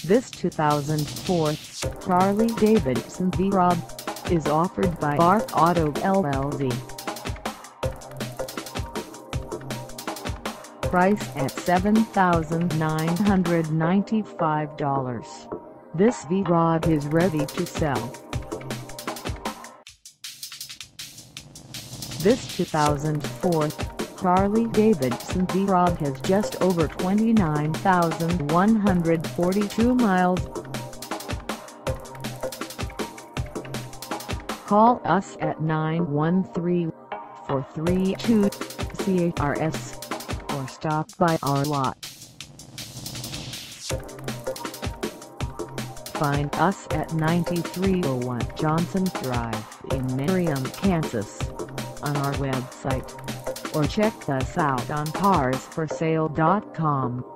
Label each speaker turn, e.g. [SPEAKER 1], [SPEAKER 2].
[SPEAKER 1] This 2004 Harley Davidson V-ROD is offered by ARC Auto LLC. Price at $7,995. This V-ROD is ready to sell. This 2004 Harley Davidson V-ROD has just over 29,142 miles. Call us at 913-432-CHRS or stop by our lot. Find us at 9301 Johnson Drive in MERRIAM, Kansas, on our website, or check us out on carsforsale.com.